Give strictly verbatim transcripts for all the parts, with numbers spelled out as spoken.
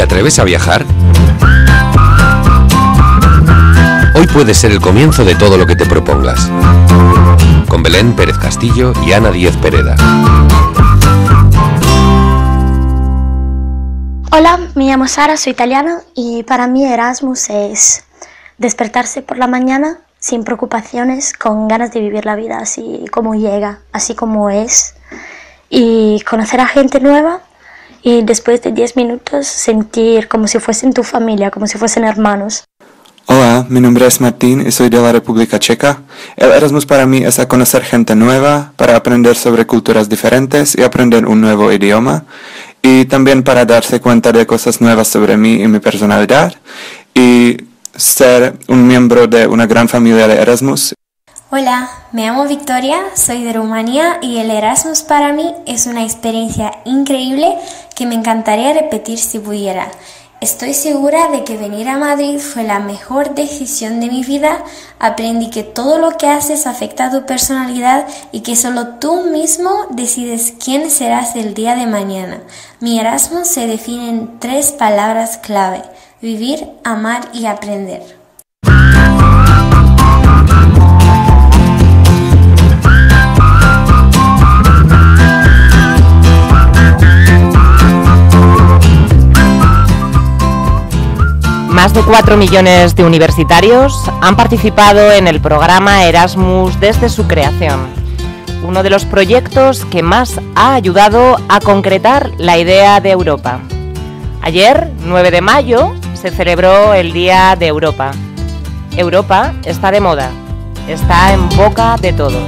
atreves a viajar? Hoy puede ser el comienzo de todo lo que te propongas. Con Belén Pérez Castillo y Ana Díez Pereda. Hola, me llamo Sara, soy italiana y para mí Erasmus es despertarse por la mañana sin preocupaciones, con ganas de vivir la vida así como llega, así como es, y conocer a gente nueva y después de diez minutos sentir como si fuesen tu familia, como si fuesen hermanos. Hola, mi nombre es Martín y soy de la República Checa. El Erasmus para mí es a conocer gente nueva, para aprender sobre culturas diferentes y aprender un nuevo idioma, y también para darse cuenta de cosas nuevas sobre mí y mi personalidad, y ser un miembro de una gran familia de Erasmus. Hola, me llamo Victoria, soy de Rumanía y el Erasmus para mí es una experiencia increíble que me encantaría repetir si pudiera. Estoy segura de que venir a Madrid fue la mejor decisión de mi vida. Aprendí que todo lo que haces afecta a tu personalidad y que solo tú mismo decides quién serás el día de mañana. Mi Erasmus se define en tres palabras clave: vivir, amar y aprender. Más de cuatro millones de universitarios han participado en el programa Erasmus desde su creación, uno de los proyectos que más ha ayudado a concretar la idea de Europa. Ayer, nueve de mayo, se celebró el Día de Europa. Europa está de moda, está en boca de todos.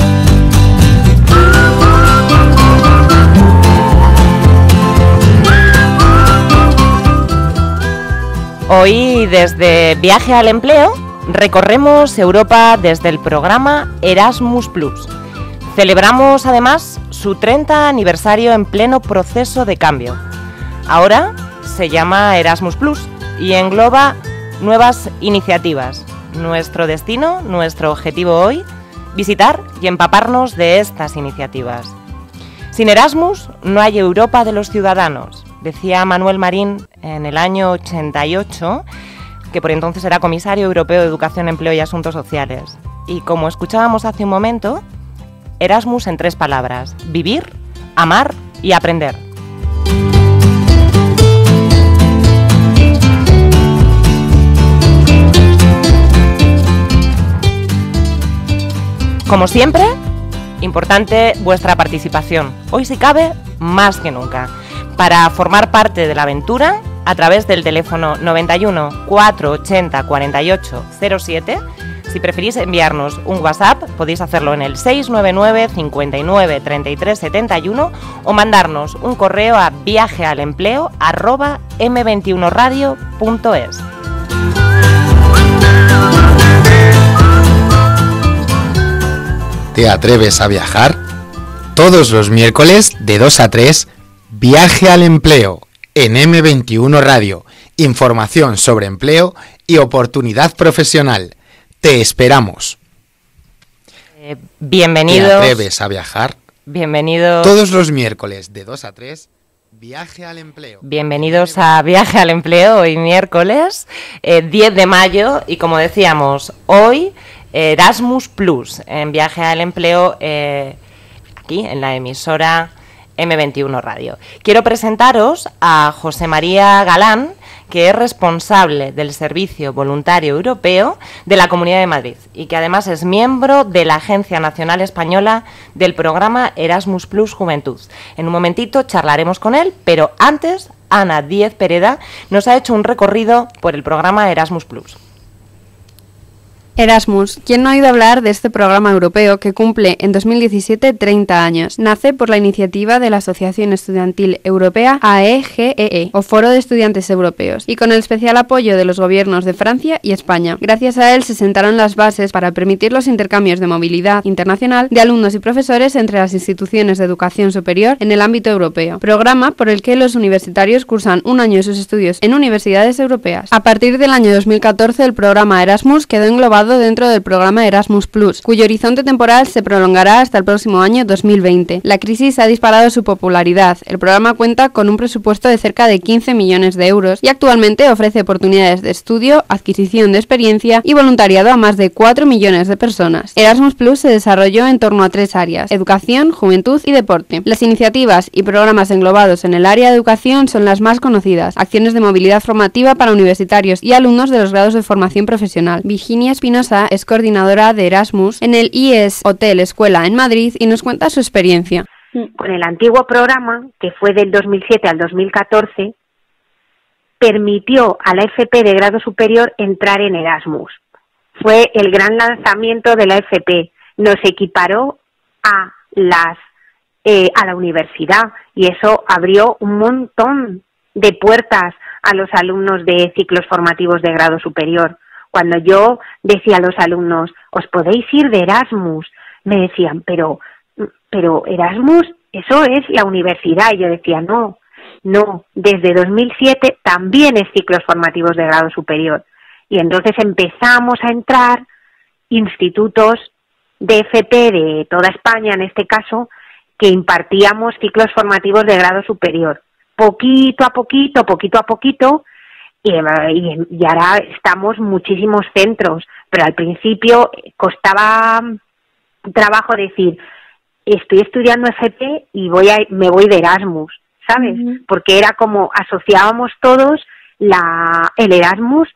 Hoy, desde Viaje al Empleo, recorremos Europa desde el programa Erasmus Plus. Celebramos además su treinta aniversario en pleno proceso de cambio. Ahora se llama Erasmus Plus y engloba nuevas iniciativas. Nuestro destino, nuestro objetivo hoy, visitar y empaparnos de estas iniciativas. Sin Erasmus no hay Europa de los ciudadanos. Decía Manuel Marín en el año ochenta y ocho, que por entonces era comisario europeo de Educación, Empleo y Asuntos Sociales. Y como escuchábamos hace un momento, Erasmus en tres palabras: vivir, amar y aprender. Como siempre, importante vuestra participación. Hoy, si cabe, más que nunca. Para formar parte de la aventura, a través del teléfono noventa y uno, cuatrocientos ochenta, cuarenta y ocho cero siete. Si preferís enviarnos un WhatsApp, podéis hacerlo en el seis nueve nueve, cincuenta y nueve, treinta y tres setenta y uno o mandarnos un correo a viajealempleo arroba eme veintiuno radio punto es. ¿Te atreves a viajar? Todos los miércoles de dos a tres, Viaje al Empleo, en eme veintiuno Radio. Información sobre empleo y oportunidad profesional. Te esperamos. Eh, bienvenidos. ¿Te atreves a viajar? Bienvenidos. Todos los miércoles de dos a tres, Viaje al Empleo. Bienvenidos a Viaje al Empleo, hoy miércoles, eh, diez de mayo, y como decíamos, hoy Erasmus Plus, en Viaje al Empleo, eh, aquí en la emisora eme veintiuno Radio. Quiero presentaros a José María Galán, que es responsable del Servicio Voluntario Europeo de la Comunidad de Madrid y que además es miembro de la Agencia Nacional Española del programa Erasmus Plus Juventud. En un momentito charlaremos con él, pero antes, Ana Díez Pereda nos ha hecho un recorrido por el programa Erasmus Plus. Erasmus. ¿Quién no ha oído hablar de este programa europeo que cumple en dos mil diecisiete treinta años? Nace por la iniciativa de la Asociación Estudiantil Europea A E G E E, o Foro de Estudiantes Europeos, y con el especial apoyo de los gobiernos de Francia y España. Gracias a él se sentaron las bases para permitir los intercambios de movilidad internacional de alumnos y profesores entre las instituciones de educación superior en el ámbito europeo, programa por el que los universitarios cursan un año de sus estudios en universidades europeas. A partir del año dos mil catorce, el programa Erasmus quedó englobado integrado dentro del programa Erasmus Plus, cuyo horizonte temporal se prolongará hasta el próximo año dos mil veinte. La crisis ha disparado su popularidad. El programa cuenta con un presupuesto de cerca de quince millones de euros y actualmente ofrece oportunidades de estudio, adquisición de experiencia y voluntariado a más de cuatro millones de personas. Erasmus Plus se desarrolló en torno a tres áreas: educación, juventud y deporte. Las iniciativas y programas englobados en el área de educación son las más conocidas: acciones de movilidad formativa para universitarios y alumnos de los grados de formación profesional. Virginia Espinosa es coordinadora de Erasmus en el I E S Hotel Escuela en Madrid y nos cuenta su experiencia. Con el antiguo programa, que fue del dos mil siete al dos mil catorce, permitió a la F P de grado superior entrar en Erasmus. Fue el gran lanzamiento de la F P. Nos equiparó a las eh, a la universidad y eso abrió un montón de puertas a los alumnos de ciclos formativos de grado superior. Cuando yo decía a los alumnos, os podéis ir de Erasmus, me decían, pero, pero Erasmus, eso es la universidad. Y yo decía, no, no, desde dos mil siete también es ciclos formativos de grado superior. Y entonces empezamos a entrar institutos de F P de toda España, en este caso, que impartíamos ciclos formativos de grado superior. Poquito a poquito, poquito a poquito, y, y, y ahora estamos muchísimos centros, pero al principio costaba trabajo decir, estoy estudiando F P y voy a, me voy de Erasmus, ¿sabes? Uh-huh. Porque era como asociábamos todos la, el Erasmus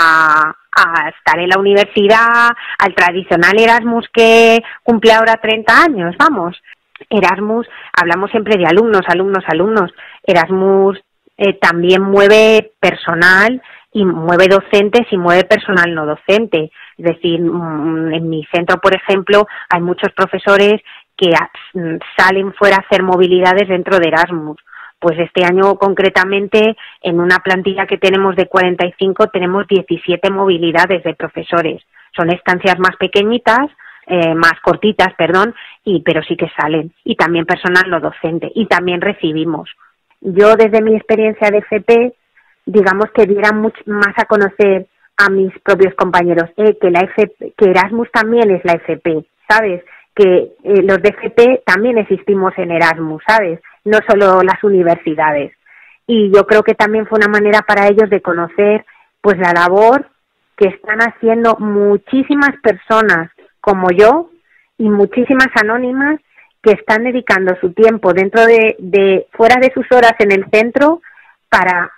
a, a estar en la universidad, al tradicional Erasmus que cumple ahora treinta años, vamos. Erasmus, hablamos siempre de alumnos, alumnos, alumnos. Erasmus eh, también mueve personal y mueve docentes y mueve personal no docente. Es decir, en mi centro, por ejemplo, hay muchos profesores que salen fuera a hacer movilidades dentro de Erasmus. Pues este año concretamente, en una plantilla que tenemos de cuarenta y cinco, tenemos diecisiete movilidades de profesores. Son estancias más pequeñitas, eh, más cortitas, perdón, y pero sí que salen. Y también personal no docente. Y también recibimos. Yo, desde mi experiencia de F P, digamos que diera mucho más a conocer a mis propios compañeros eh, que la F P, que Erasmus también es la F P, ¿sabes? Que eh, los de F P también existimos en Erasmus, ¿sabes? No solo las universidades. Y yo creo que también fue una manera para ellos de conocer pues la labor que están haciendo muchísimas personas como yo y muchísimas anónimas que están dedicando su tiempo dentro de, de fuera de sus horas en el centro para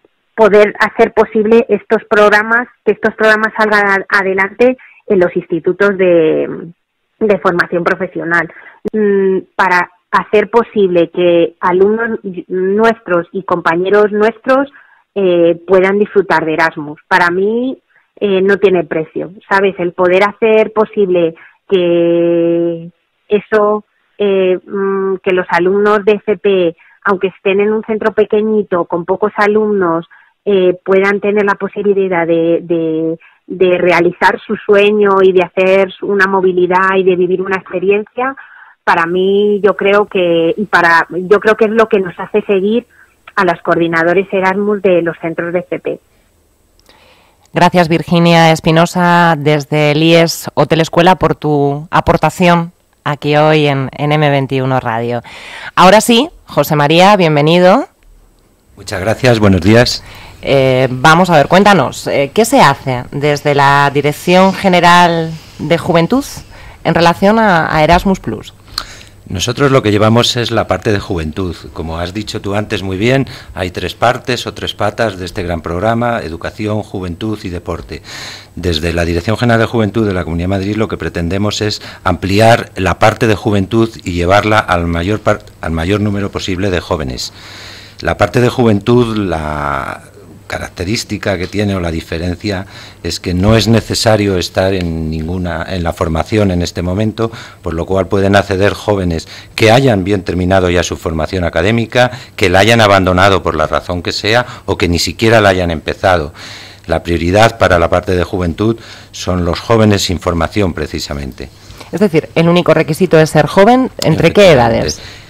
poder hacer posible estos programas, que estos programas salgan adelante en los institutos de, de formación profesional, para hacer posible que alumnos nuestros y compañeros nuestros eh, puedan disfrutar de Erasmus. Para mí eh, no tiene precio, ¿sabes? El poder hacer posible que eso, eh, que los alumnos de F P, aunque estén en un centro pequeñito, con pocos alumnos, eh, puedan tener la posibilidad de, de, de realizar su sueño y de hacer una movilidad y de vivir una experiencia. Para mí, yo creo que y para yo creo que es lo que nos hace seguir a los coordinadores Erasmus de los centros de F P. Gracias, Virginia Espinosa, desde el I E S Hotel Escuela, por tu aportación aquí hoy en, en eme veintiuno Radio. Ahora sí, José María, bienvenido. Muchas gracias, buenos días. Eh, vamos a ver, cuéntanos, eh, ¿qué se hace desde la Dirección General de Juventud en relación a, a Erasmus Plus? Nosotros lo que llevamos es la parte de juventud. Como has dicho tú antes muy bien, hay tres partes o tres patas de este gran programa: educación, juventud y deporte. Desde la Dirección General de Juventud de la Comunidad de Madrid lo que pretendemos es ampliar la parte de juventud y llevarla al mayor, par- al mayor número posible de jóvenes. La parte de juventud, la característica que tiene o la diferencia es que no es necesario estar en ninguna en la formación en este momento, por lo cual pueden acceder jóvenes que hayan bien terminado ya su formación académica, que la hayan abandonado por la razón que sea o que ni siquiera la hayan empezado. La prioridad para la parte de juventud son los jóvenes sin formación, precisamente. Es decir, el único requisito es ser joven. ¿Entre qué edades?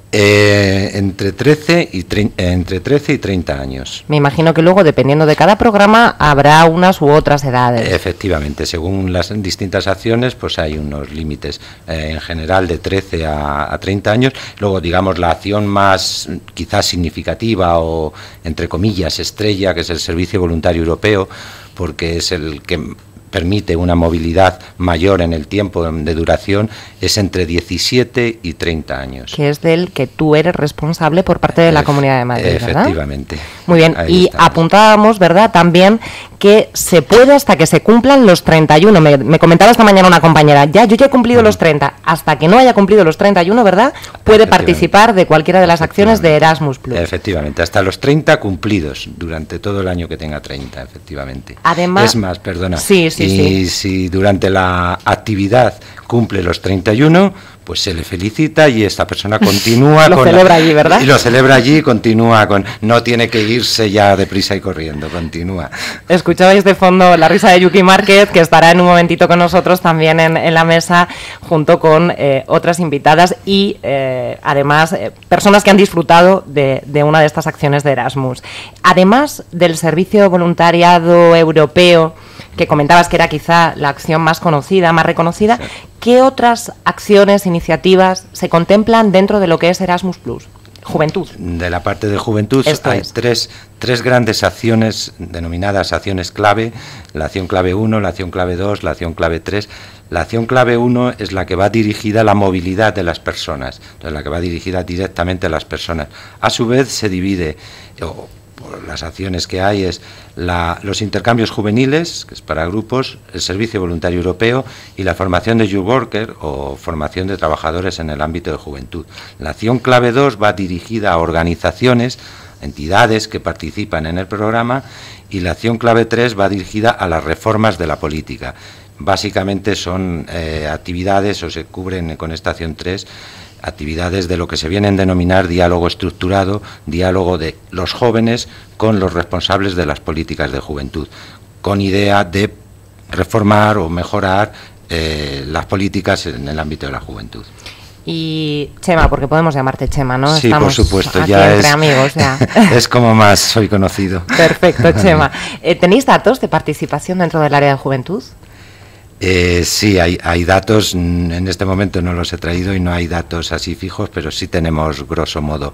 Eh, entre, trece y tre entre trece y treinta años. Me imagino que luego, dependiendo de cada programa, habrá unas u otras edades. Efectivamente, según las distintas acciones, pues hay unos límites, eh, en general de trece a, a treinta años. Luego, digamos, la acción más quizás significativa o, entre comillas, estrella, que es el Servicio Voluntario Europeo, porque es el que permite una movilidad mayor en el tiempo de duración, es entre diecisiete y treinta años. Que es del que tú eres responsable por parte de la Comunidad de Madrid, ¿verdad? Efectivamente. Muy bien, Ahí y estamos. apuntábamos, ¿verdad?, también que se puede hasta que se cumplan los treinta y uno. Me, me comentaba esta mañana una compañera, ya, yo ya he cumplido los treinta, hasta que no haya cumplido los treinta y uno, ¿verdad?, puede participar de cualquiera de las acciones de Erasmus Plus. Efectivamente, hasta los treinta cumplidos, durante todo el año que tenga treinta, efectivamente. Además, es más, perdona, sí, sí, y sí. si durante la actividad cumple los treinta y uno, pues se le felicita y esta persona continúa lo con... celebra allí, ¿verdad? Y lo celebra allí y continúa con... No tiene que irse ya deprisa y corriendo, continúa. Escuchabais de fondo la risa de Yuki Márquez, que estará en un momentito con nosotros también en, en la mesa, junto con eh, otras invitadas y, eh, además, eh, personas que han disfrutado de, de una de estas acciones de Erasmus. Además del Servicio Voluntariado Europeo, que comentabas que era quizá la acción más conocida, más reconocida, sí. ¿Qué otras acciones, iniciativas se contemplan dentro de lo que es Erasmus Plus? Juventud. De la parte de juventud Esto hay es. tres, tres grandes acciones denominadas acciones clave, la acción clave uno, la acción clave dos, la acción clave tres. La acción clave uno es la que va dirigida a la movilidad de las personas, entonces la que va dirigida directamente a las personas. A su vez se divide, o, por las acciones que hay, es la, los intercambios juveniles, que es para grupos, el Servicio Voluntario Europeo y la formación de Youth Worker o formación de trabajadores en el ámbito de juventud. La acción clave dos va dirigida a organizaciones, entidades que participan en el programa, y la acción clave tres va dirigida a las reformas de la política. Básicamente son eh, actividades, o se cubren con esta acción tres, actividades de lo que se viene a denominar diálogo estructurado, diálogo de los jóvenes con los responsables de las políticas de juventud, con idea de reformar o mejorar eh, las políticas en el ámbito de la juventud. Y Chema, porque podemos llamarte Chema, ¿no? Sí, Estamos por supuesto, aquí ya entre es, amigos, ya. Es como más soy conocido. Perfecto, Chema. Eh, ¿Tenéis datos de participación dentro del área de juventud? Eh, sí, hay, hay datos, en este momento no los he traído y no hay datos así fijos, pero sí tenemos grosso modo.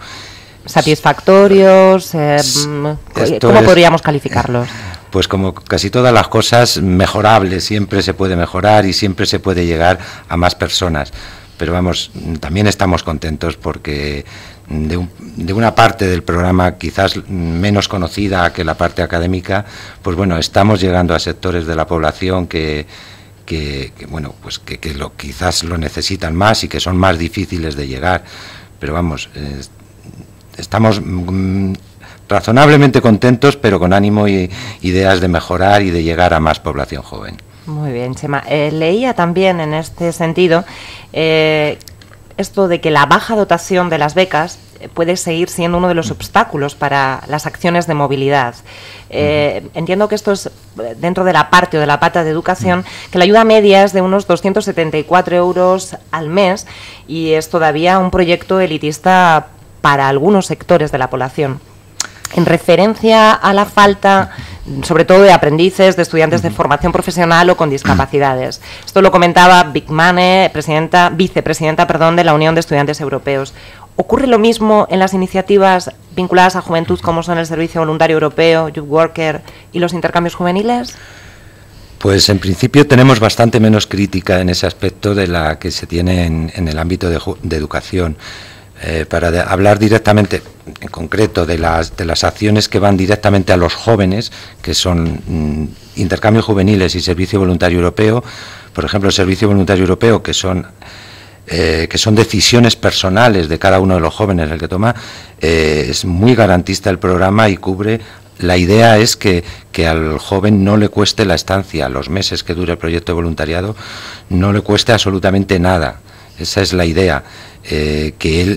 ¿Satisfactorios? Eh, ¿Cómo es, podríamos calificarlos? Pues como casi todas las cosas, mejorables, siempre se puede mejorar y siempre se puede llegar a más personas. Pero vamos, también estamos contentos porque de, un, de una parte del programa quizás menos conocida que la parte académica, pues bueno, estamos llegando a sectores de la población que... Que, que bueno, pues que, que lo, quizás lo necesitan más y que son más difíciles de llegar, pero vamos, eh, estamos mm, razonablemente contentos, pero con ánimo y ideas de mejorar y de llegar a más población joven. Muy bien, Chema. Eh, leía también en este sentido eh, esto de que la baja dotación de las becas puede seguir siendo uno de los obstáculos para las acciones de movilidad. Eh, uh-huh. Entiendo que esto es dentro de la parte o de la pata de educación, uh-huh. que la ayuda media es de unos doscientos setenta y cuatro euros al mes y es todavía un proyecto elitista para algunos sectores de la población. En referencia a la falta, sobre todo de aprendices, de estudiantes de formación profesional o con discapacidades. Esto lo comentaba Big Mane, presidenta, vicepresidenta perdón, de la Unión de Estudiantes Europeos. ¿Ocurre lo mismo en las iniciativas vinculadas a juventud como son el Servicio Voluntario Europeo, Youth Worker y los intercambios juveniles? Pues en principio tenemos bastante menos crítica en ese aspecto de la que se tiene en, en el ámbito de, de educación. Eh, para de, hablar directamente, en concreto, de las, de las acciones que van directamente a los jóvenes, que son mm, intercambios juveniles y Servicio Voluntario Europeo, por ejemplo, el Servicio Voluntario Europeo, que son... Eh, que son decisiones personales de cada uno de los jóvenes el que toma, eh, es muy garantista el programa y cubre, la idea es que, que al joven no le cueste la estancia, los meses que dure el proyecto de voluntariado, no le cueste absolutamente nada, esa es la idea, eh, que él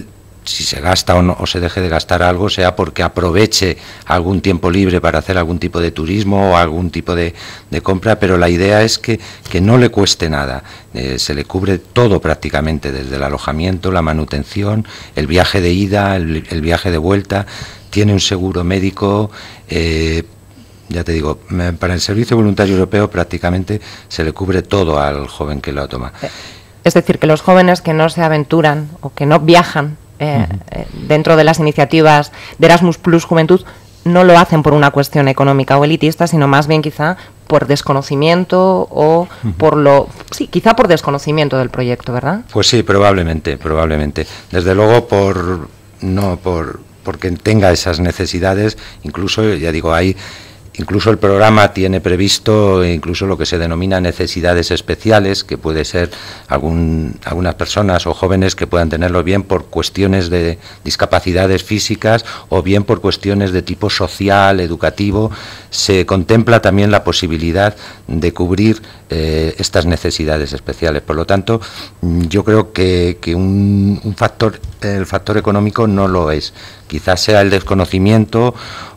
si se gasta o, no, o se deje de gastar algo, sea porque aproveche algún tiempo libre para hacer algún tipo de turismo o algún tipo de, de compra, pero la idea es que, que no le cueste nada. Eh, se le cubre todo prácticamente, desde el alojamiento, la manutención, el viaje de ida, el, el viaje de vuelta, tiene un seguro médico. eh, Ya te digo, para el Servicio Voluntario Europeo prácticamente se le cubre todo al joven que lo toma. Es decir, que los jóvenes que no se aventuran o que no viajan eh, uh-huh. eh, dentro de las iniciativas de Erasmus Plus Juventud no lo hacen por una cuestión económica o elitista, sino más bien quizá por desconocimiento o uh-huh. por lo... Sí, quizá por desconocimiento del proyecto, ¿verdad? Pues sí, probablemente, probablemente. Desde luego por... no por porque tenga esas necesidades, incluso, ya digo, hay... Incluso el programa tiene previsto incluso lo que se denomina necesidades especiales, que puede ser algún, algunas personas o jóvenes que puedan tenerlo bien por cuestiones de discapacidades físicas o bien por cuestiones de tipo social, educativo. Se contempla también la posibilidad de cubrir eh, estas necesidades especiales. Por lo tanto, yo creo que, que un, un factor, el factor económico no lo es. Quizás sea el desconocimiento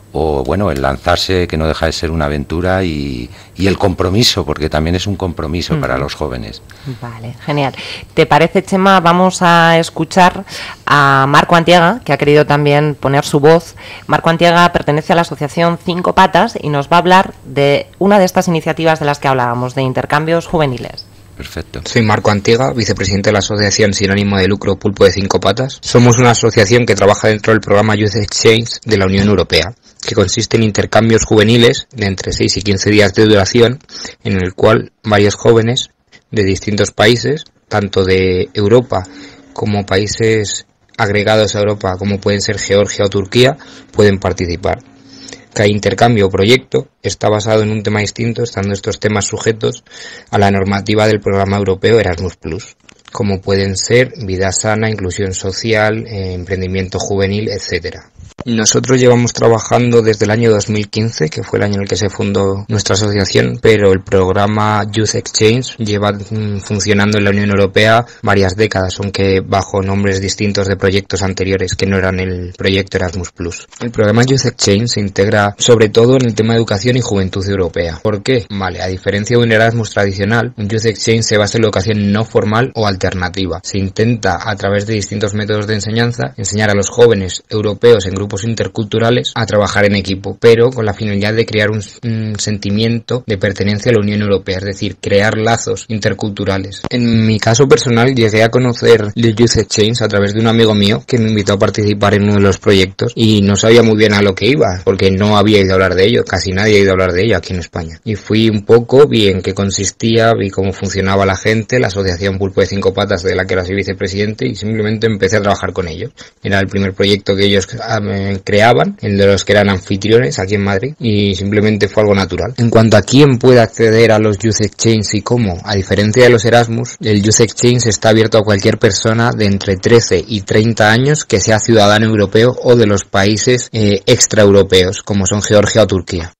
o bueno, el lanzarse, que no deja de ser una aventura, y, y el compromiso, porque también es un compromiso uh-huh. para los jóvenes. Vale, genial. ¿Te parece, Chema? Vamos a escuchar a Marco Antiega, que ha querido también poner su voz. Marco Antiega pertenece a la asociación Cinco Patas y nos va a hablar de una de estas iniciativas de las que hablábamos, de intercambios juveniles. Perfecto. Soy Marco Antiega, vicepresidente de la asociación sin ánimo de lucro Pulpo de Cinco Patas. Somos una asociación que trabaja dentro del programa Youth Exchange de la Unión Europea, que consiste en intercambios juveniles de entre seis y quince días de duración, en el cual varios jóvenes de distintos países, tanto de Europa como países agregados a Europa, como pueden ser Georgia o Turquía, pueden participar. Cada intercambio o proyecto está basado en un tema distinto, estando estos temas sujetos a la normativa del programa europeo Erasmus Plus, como pueden ser vida sana, inclusión social, eh, emprendimiento juvenil, etcétera. Nosotros llevamos trabajando desde el año dos mil quince, que fue el año en el que se fundó nuestra asociación, pero el programa Youth Exchange lleva mm, funcionando en la Unión Europea varias décadas, aunque bajo nombres distintos de proyectos anteriores que no eran el proyecto Erasmus Plus. El programa Youth Exchange se integra sobre todo en el tema de educación y juventud europea. ¿Por qué? Vale, a diferencia de un Erasmus tradicional, un Youth Exchange se basa en la educación no formal o alternativa. Se intenta, a través de distintos métodos de enseñanza, enseñar a los jóvenes europeos en grupos interculturales a trabajar en equipo, pero con la finalidad de crear un, un sentimiento de pertenencia a la Unión Europea, es decir, crear lazos interculturales. En mi caso personal llegué a conocer el Youth Exchange a través de un amigo mío que me invitó a participar en uno de los proyectos y no sabía muy bien a lo que iba, porque no había ido a hablar de ello, casi nadie ha ido a hablar de ello aquí en España. Y fui un poco, vi en qué consistía, vi cómo funcionaba la gente, la asociación Pulpo de Cinco Patas de la que era soy vicepresidente, y simplemente empecé a trabajar con ellos. Era el primer proyecto que ellos creaban, el de los que eran anfitriones aquí en Madrid, y simplemente fue algo natural. En cuanto a quién puede acceder a los Youth Exchange y cómo, a diferencia de los Erasmus, el Youth Exchange está abierto a cualquier persona de entre trece y treinta años que sea ciudadano europeo o de los países eh, extraeuropeos, como son Georgia o Turquía.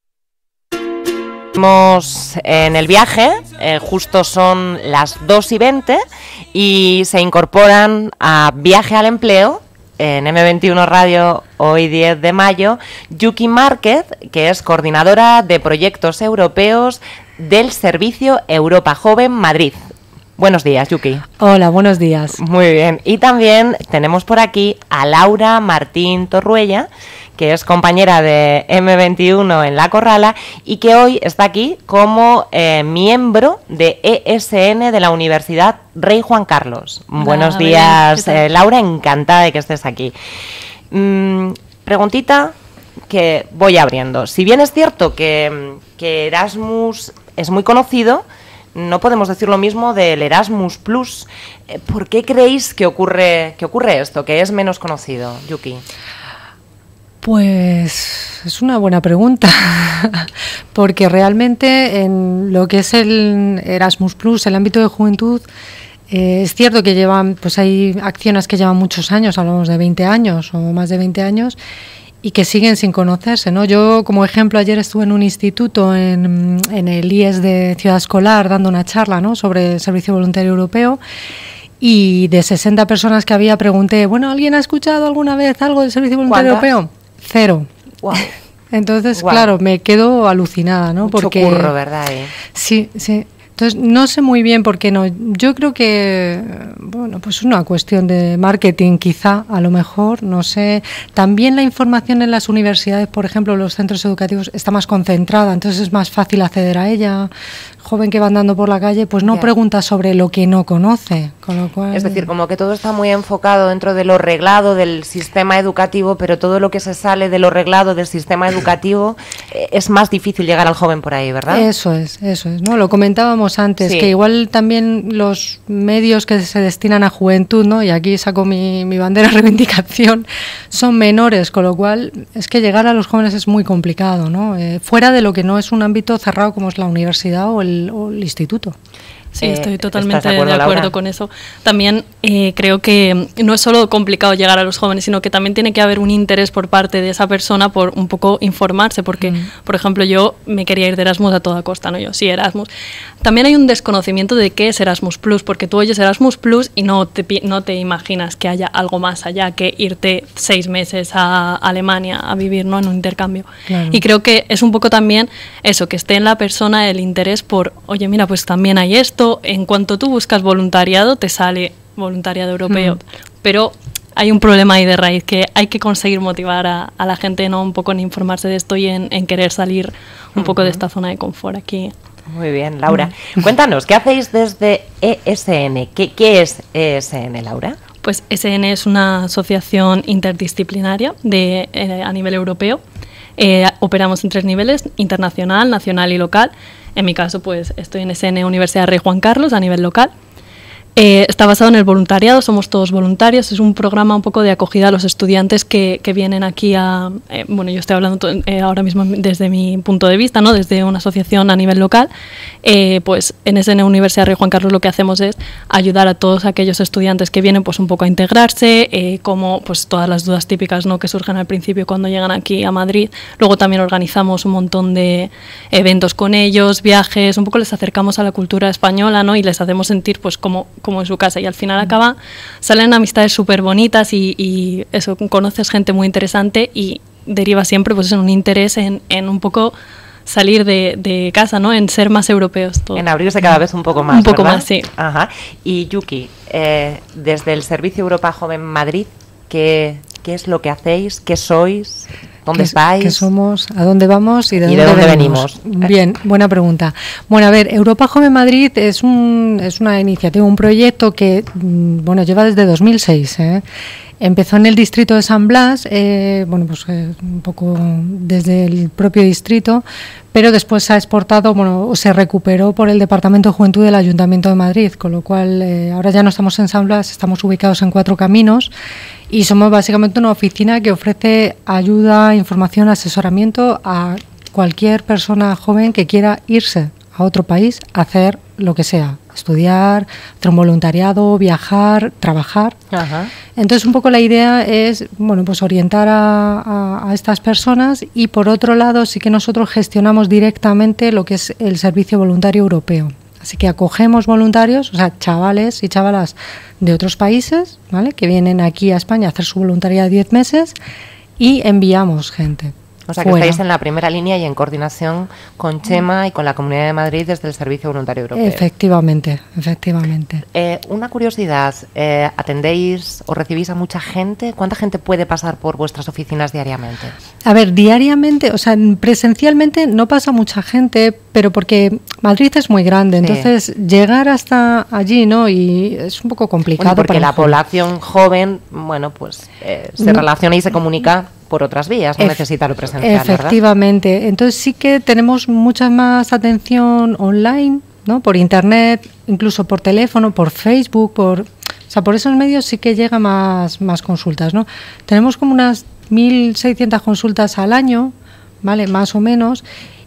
Estamos en el viaje, eh, justo son las dos y veinte y se incorporan a Viaje al Empleo en eme veintiuno Radio hoy diez de mayo, Yuki Márquez, que es coordinadora de proyectos europeos del Servicio Europa Joven Madrid. Buenos días, Yuki. Hola, buenos días. Muy bien. Y también tenemos por aquí a Laura Martín Torruella, que es compañera de eme veintiuno en La Corrala y que hoy está aquí como eh, miembro de E S N de la Universidad Rey Juan Carlos. Hola, buenos días, eh, Laura, encantada de que estés aquí. Mm, preguntita que voy abriendo. Si bien es cierto que, que Erasmus es muy conocido, no podemos decir lo mismo del Erasmus Plus. ¿Por qué creéis que ocurre, que ocurre esto, que es menos conocido, Yuki? Pues es una buena pregunta, porque realmente en lo que es el Erasmus Plus, el ámbito de juventud, eh, es cierto que llevan, pues hay acciones que llevan muchos años, hablamos de veinte años o más de veinte años, y que siguen sin conocerse, ¿no? Yo, como ejemplo, ayer estuve en un instituto en, en el I E S de Ciudad Escolar dando una charla, ¿no?, sobre el Servicio Voluntario Europeo, y de sesenta personas que había pregunté, bueno, ¿alguien ha escuchado alguna vez algo del Servicio Voluntario Europeo? Cero. Wow. Entonces, wow. claro, me quedo alucinada, ¿no? Mucho Porque curro, ¿verdad? Eh? Sí, sí. Entonces, no sé muy bien por qué no. Yo creo que, bueno, pues es una cuestión de marketing, quizá, a lo mejor, no sé. También la información en las universidades, por ejemplo, los centros educativos, está más concentrada, entonces es más fácil acceder a ella. Joven que va andando por la calle, pues no yeah. pregunta sobre lo que no conoce, con lo cual... Es decir, como que todo está muy enfocado dentro de lo reglado del sistema educativo, pero todo lo que se sale de lo reglado del sistema educativo eh, es más difícil llegar al joven por ahí, ¿verdad? Eso es, eso es, ¿no? Lo comentábamos antes, sí. que igual también los medios que se destinan a juventud, ¿no? Y aquí saco mi, mi bandera de reivindicación, son menores, con lo cual es que llegar a los jóvenes es muy complicado, ¿no? Eh, fuera de lo que no es un ámbito cerrado como es la universidad o el o el instituto. Sí, Eh, estoy totalmente de acuerdo, de acuerdo Laura? con eso. También eh, creo que no es solo complicado llegar a los jóvenes, sino que también tiene que haber un interés por parte de esa persona por un poco informarse, porque, mm. por ejemplo, yo me quería ir de Erasmus a toda costa, ¿no? Yo sí, Erasmus. También hay un desconocimiento de qué es Erasmus Plus, porque tú oyes Erasmus Plus y no te, no te imaginas que haya algo más allá que irte seis meses a Alemania a vivir, ¿no? En un intercambio. Claro. Y creo que es un poco también eso, que esté en la persona el interés por, oye, mira, pues también hay esto. En cuanto tú buscas voluntariado, te sale voluntariado europeo. Mm. Pero hay un problema ahí de raíz, que hay que conseguir motivar a, a la gente, ¿no? Un poco en informarse de esto y en, en querer salir un uh-huh. poco de esta zona de confort aquí. Muy bien, Laura. Mm. Cuéntanos, ¿qué hacéis desde E S N? ¿Qué, qué es E S N, Laura? Pues E S N es una asociación interdisciplinaria de, eh, a nivel europeo. Eh, operamos en tres niveles, internacional, nacional y local. En mi caso, pues estoy en E S N Universidad Rey Juan Carlos a nivel local. Eh, está basado en el voluntariado, somos todos voluntarios, es un programa un poco de acogida a los estudiantes que, que vienen aquí a... Eh, bueno, yo estoy hablando eh, ahora mismo desde mi punto de vista, ¿no? Desde una asociación a nivel local. Eh, pues en E S N Universidad Rey Juan Carlos lo que hacemos es ayudar a todos aquellos estudiantes que vienen pues un poco a integrarse, eh, como pues todas las dudas típicas, ¿no? Que surgen al principio cuando llegan aquí a Madrid. Luego también organizamos un montón de eventos con ellos, viajes, un poco les acercamos a la cultura española, ¿no? Y les hacemos sentir pues como como en su casa, y al final acaba, salen amistades súper bonitas y, y eso, conoces gente muy interesante y deriva siempre pues en un interés en, en un poco salir de, de casa, ¿no? En ser más europeos todos. En abrirse cada vez un poco más, Un poco ¿verdad? más, sí. Ajá. Y Yuki, eh, desde el Servicio Europa Joven Madrid, ¿qué, qué es lo que hacéis? ¿Qué sois? ¿Dónde ¿Qué, estáis? ¿Qué somos? ¿A dónde vamos? ¿Y de, ¿Y dónde, de dónde venimos? venimos? Bien, buena pregunta. Bueno, a ver, Europa Joven Madrid es, un, es una iniciativa, un proyecto que, bueno, lleva desde dos mil seis, ¿eh? Empezó en el distrito de San Blas, eh, bueno, pues eh, un poco desde el propio distrito, pero después se ha exportado, bueno, se recuperó por el Departamento de Juventud del Ayuntamiento de Madrid, con lo cual eh, ahora ya no estamos en San Blas, estamos ubicados en Cuatro Caminos y somos básicamente una oficina que ofrece ayuda, información, asesoramiento a cualquier persona joven que quiera irse a otro país a hacer lo que sea, estudiar, hacer un voluntariado, viajar, trabajar. Ajá. Entonces un poco la idea es, bueno, pues orientar a, a, a estas personas, y por otro lado sí que nosotros gestionamos directamente lo que es el Servicio Voluntario Europeo. Así que acogemos voluntarios, o sea, chavales y chavalas de otros países, ¿vale?, que vienen aquí a España a hacer su voluntariado diez meses, y enviamos gente. O sea, que fuera. estáis en la primera línea y en coordinación con Chema y con la Comunidad de Madrid desde el Servicio Voluntario Europeo. Efectivamente, efectivamente. Eh, una curiosidad, eh, ¿atendéis o recibís a mucha gente? ¿Cuánta gente puede pasar por vuestras oficinas diariamente? A ver, diariamente, o sea, presencialmente no pasa mucha gente, pero porque Madrid es muy grande, sí. Entonces llegar hasta allí, ¿no? Y es un poco complicado. Bueno, porque para la población joven, bueno, pues eh, se relaciona y se comunica por otras vías, no Ef- necesita lo presencial, efectivamente. ¿verdad? Entonces sí que tenemos mucha más atención online, ¿no? Por internet, incluso por teléfono, por Facebook, por, o sea, por esos medios sí que llega más, más consultas, ¿no? Tenemos como unas mil seiscientas consultas al año, ¿vale? Más o menos.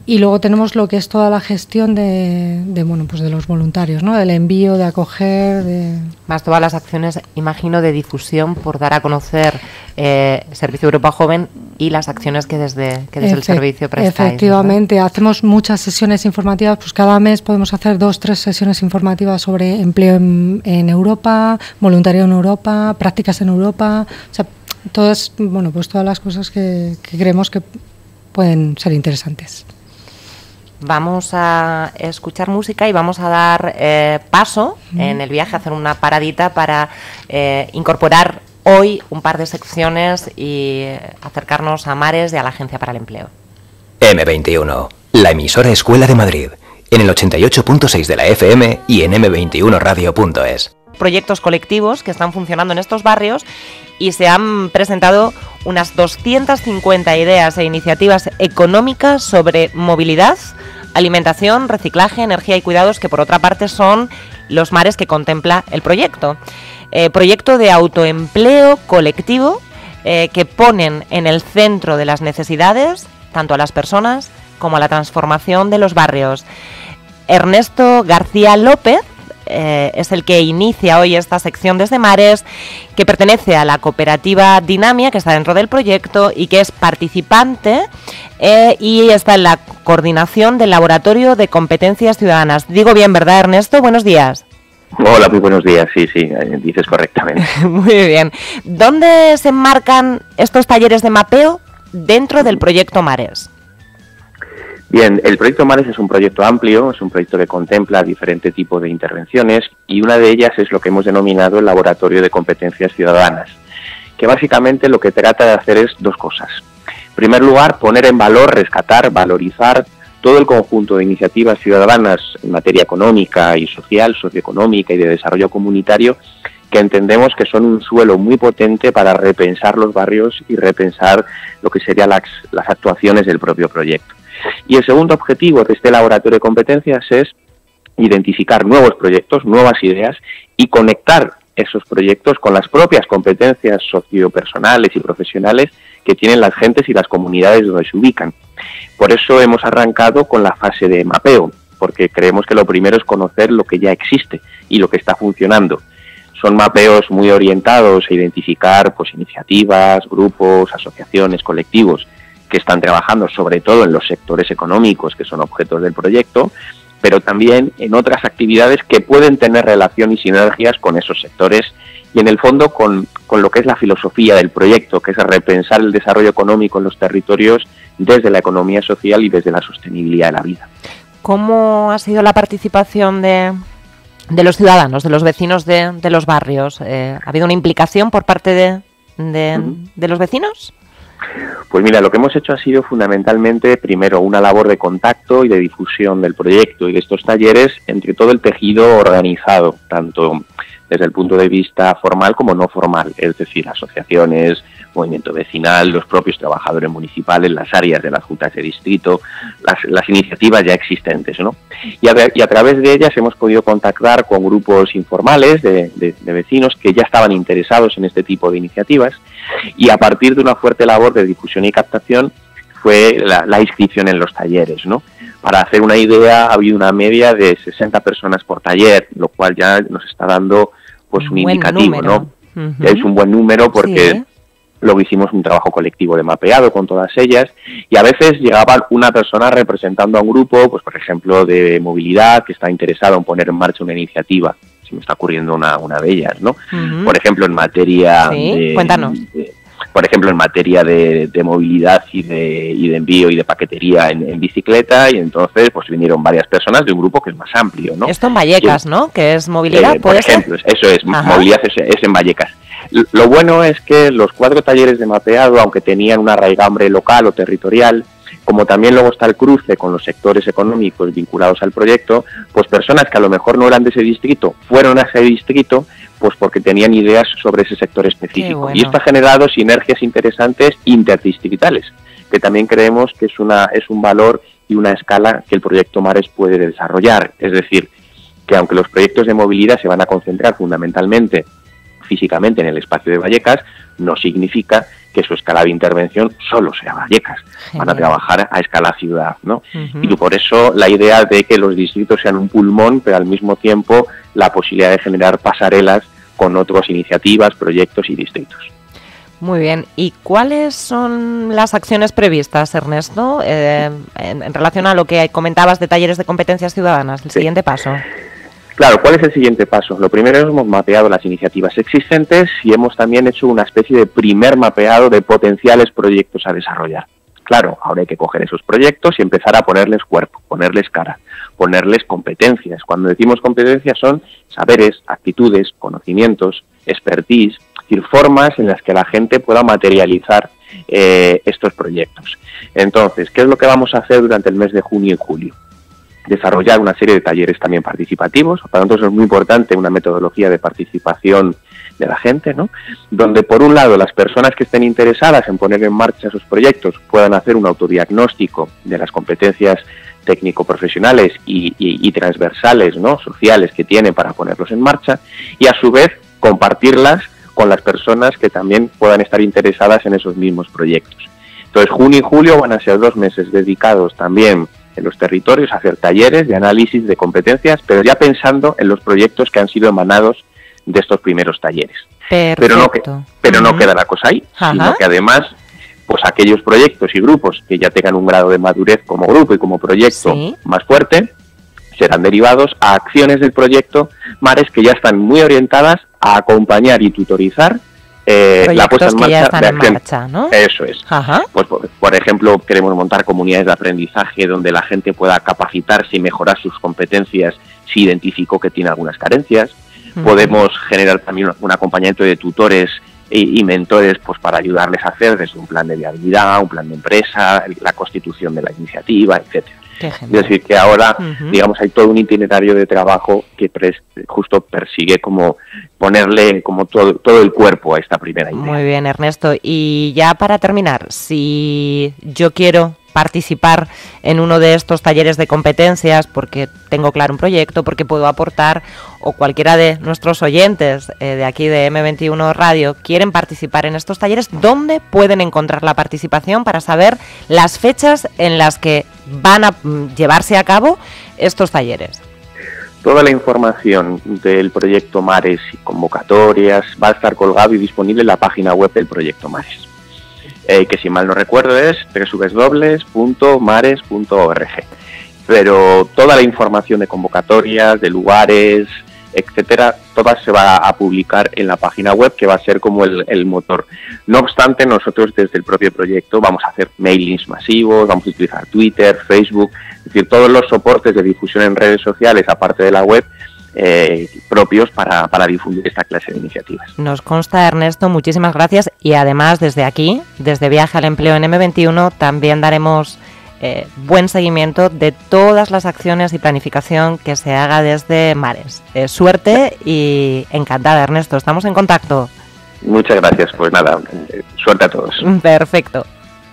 Y luego tenemos lo que es toda la gestión de, de bueno, pues de los voluntarios, ¿no? El envío, de acoger, de... Más todas las acciones, imagino, de difusión por dar a conocer eh, Servicio Europa Joven y las acciones que desde, que desde Efe- el servicio prestáis. Efectivamente, ¿verdad? Hacemos muchas sesiones informativas, pues cada mes podemos hacer dos, tres sesiones informativas sobre empleo en, en Europa, voluntariado en Europa, prácticas en Europa, o sea, todas, bueno, pues todas las cosas que, que creemos que pueden ser interesantes. Vamos a escuchar música y vamos a dar eh, paso mm. en el viaje, a hacer una paradita para eh, incorporar hoy un par de secciones y acercarnos a Mares y a la Agencia para el Empleo. eme veintiuno, la emisora Escuela de Madrid, en el ochenta y ocho punto seis de la F M y en eme veintiuno radio punto es. Proyectos colectivos que están funcionando en estos barrios y se han presentado unas doscientas cincuenta ideas e iniciativas económicas sobre movilidad, alimentación, reciclaje, energía y cuidados, que por otra parte son los mares que contempla el proyecto. Eh, proyecto de autoempleo colectivo eh, que ponen en el centro de las necesidades tanto a las personas como a la transformación de los barrios. Ernesto García López Eh, es el que inicia hoy esta sección desde Mares, que pertenece a la cooperativa Dinamia, que está dentro del proyecto y que es participante eh, y está en la coordinación del Laboratorio de Competencias Ciudadanas. Digo bien, ¿verdad, Ernesto? Buenos días. Hola, muy buenos días. Sí, sí, dices correctamente. Muy bien. ¿Dónde se enmarcan estos talleres de mapeo dentro del proyecto Mares? Bien, el proyecto Mares es un proyecto amplio, es un proyecto que contempla diferentes tipos de intervenciones y una de ellas es lo que hemos denominado el Laboratorio de Competencias Ciudadanas, que básicamente lo que trata de hacer es dos cosas. En primer lugar, poner en valor, rescatar, valorizar todo el conjunto de iniciativas ciudadanas en materia económica y social, socioeconómica y de desarrollo comunitario, que entendemos que son un suelo muy potente para repensar los barrios y repensar lo que serían las, las actuaciones del propio proyecto. Y el segundo objetivo de este laboratorio de competencias es identificar nuevos proyectos, nuevas ideas y conectar esos proyectos con las propias competencias sociopersonales y profesionales que tienen las gentes y las comunidades donde se ubican. Por eso hemos arrancado con la fase de mapeo, porque creemos que lo primero es conocer lo que ya existe y lo que está funcionando. Son mapeos muy orientados a identificar pues iniciativas, grupos, asociaciones, colectivos que están trabajando sobre todo en los sectores económicos que son objetos del proyecto, pero también en otras actividades que pueden tener relación y sinergias con esos sectores y en el fondo con, con lo que es la filosofía del proyecto, que es repensar el desarrollo económico en los territorios desde la economía social y desde la sostenibilidad de la vida. ¿Cómo ha sido la participación de, de los ciudadanos, de los vecinos de, de los barrios? Eh, ¿Ha habido una implicación por parte de, de, uh-huh. de los vecinos? Pues mira, lo que hemos hecho ha sido fundamentalmente, primero, una labor de contacto y de difusión del proyecto y de estos talleres entre todo el tejido organizado, tanto desde el punto de vista formal como no formal, es decir, asociaciones, movimiento vecinal, los propios trabajadores municipales, las áreas de las juntas de distrito, las, las iniciativas ya existentes, ¿no? Y a, y a través de ellas hemos podido contactar con grupos informales de, de, de vecinos que ya estaban interesados en este tipo de iniciativas y a partir de una fuerte labor de difusión y captación fue la, la inscripción en los talleres, ¿no? Para hacer una idea, ha habido una media de sesenta personas por taller, lo cual ya nos está dando pues un, un indicativo, número. ¿no? Uh-huh. Es un buen número porque sí. Luego hicimos un trabajo colectivo de mapeado con todas ellas y a veces llegaba una persona representando a un grupo, pues por ejemplo de movilidad, que está interesado en poner en marcha una iniciativa. Se me está ocurriendo una, una de ellas, ¿no? Uh-huh. Por ejemplo, en materia sí, de, cuéntanos. De, por ejemplo, en materia de, de movilidad y de, y de envío y de paquetería en, en bicicleta, y entonces pues vinieron varias personas de un grupo que es más amplio, ¿no? Esto en Vallecas, sí. ¿no? Que es movilidad, eh, ¿puede por ejemplo, ser? Eso es, Ajá. movilidad es, es en Vallecas. Lo bueno es que los cuatro talleres de mapeado, aunque tenían una raigambre local o territorial, como también luego está el cruce con los sectores económicos vinculados al proyecto, pues personas que a lo mejor no eran de ese distrito, fueron a ese distrito, pues porque tenían ideas sobre ese sector específico. Bueno. Y esto ha generado sinergias interesantes interdistritales, que también creemos que es una es un valor y una escala que el proyecto Mares puede desarrollar. Es decir, que aunque los proyectos de movilidad se van a concentrar fundamentalmente físicamente en el espacio de Vallecas, no significa que su escala de intervención solo sea Vallecas. Genial. Van a trabajar a escala ciudad, ¿no? Uh-huh. Y por eso la idea de que los distritos sean un pulmón, pero al mismo tiempo la posibilidad de generar pasarelas con otras iniciativas, proyectos y distritos. Muy bien. ¿Y cuáles son las acciones previstas, Ernesto, eh, en, en relación a lo que comentabas de talleres de competencias ciudadanas? El sí. siguiente paso. Claro, ¿cuál es el siguiente paso? Lo primero es hemos mapeado las iniciativas existentes y hemos también hecho una especie de primer mapeado de potenciales proyectos a desarrollar. Claro, ahora hay que coger esos proyectos y empezar a ponerles cuerpo, ponerles cara, ponerles competencias. Cuando decimos competencias son saberes, actitudes, conocimientos, expertise, es decir, formas en las que la gente pueda materializar eh, estos proyectos. Entonces, ¿qué es lo que vamos a hacer durante el mes de junio y julio? Desarrollar una serie de talleres también participativos, para nosotros es muy importante una metodología de participación de la gente, ¿no? Donde por un lado las personas que estén interesadas en poner en marcha esos proyectos puedan hacer un autodiagnóstico de las competencias técnico-profesionales y, y, y transversales, ¿no? Sociales que tienen para ponerlos en marcha y a su vez compartirlas con las personas que también puedan estar interesadas en esos mismos proyectos. Entonces, junio y julio van a ser dos meses dedicados también en los territorios a hacer talleres de análisis de competencias, pero ya pensando en los proyectos que han sido emanados de estos primeros talleres. Perfecto. Pero no, que, pero uh-huh. no queda la cosa ahí, Ajá. sino que además, pues aquellos proyectos y grupos que ya tengan un grado de madurez como grupo y como proyecto sí. más fuerte, serán derivados a acciones del proyecto Mares que ya están muy orientadas a acompañar y tutorizar eh, la puesta en marcha de acción. Marcha, ¿no? Eso es. Ajá. Pues por, por ejemplo, queremos montar comunidades de aprendizaje donde la gente pueda capacitarse y mejorar sus competencias si identificó que tiene algunas carencias. Uh-huh. Podemos generar también un acompañamiento de tutores y, y mentores pues para ayudarles a hacer desde un plan de viabilidad, un plan de empresa, la constitución de la iniciativa, etcétera. Es decir, que ahora, uh-huh. digamos, hay todo un itinerario de trabajo que pres- justo persigue como ponerle como todo, todo el cuerpo a esta primera idea. Muy bien, Ernesto. Y ya para terminar, si yo quiero participar en uno de estos talleres de competencias porque tengo claro un proyecto, porque puedo aportar, o cualquiera de nuestros oyentes eh, de aquí de eme veintiuno Radio quieren participar en estos talleres, ¿dónde pueden encontrar la participación para saber las fechas en las que van a llevarse a cabo estos talleres? Toda la información del proyecto Mares y convocatorias va a estar colgado y disponible en la página web del proyecto Mares. Eh, que si mal no recuerdo es doble u doble u doble u punto mares punto org. Pero toda la información de convocatorias, de lugares, etcétera, toda se va a publicar en la página web, que va a ser como el, el motor. No obstante, nosotros desde el propio proyecto vamos a hacer mailings masivos, vamos a utilizar Twitter, Facebook, es decir, todos los soportes de difusión en redes sociales, aparte de la web, Eh, propios para, para difundir esta clase de iniciativas. Nos consta, Ernesto, muchísimas gracias, y además desde aquí, desde Viaje al Empleo en eme veintiuno, también daremos eh, buen seguimiento de todas las acciones y planificación que se haga desde Mares. Eh, suerte y encantada, Ernesto, estamos en contacto. Muchas gracias, pues nada, eh, suerte a todos. Perfecto.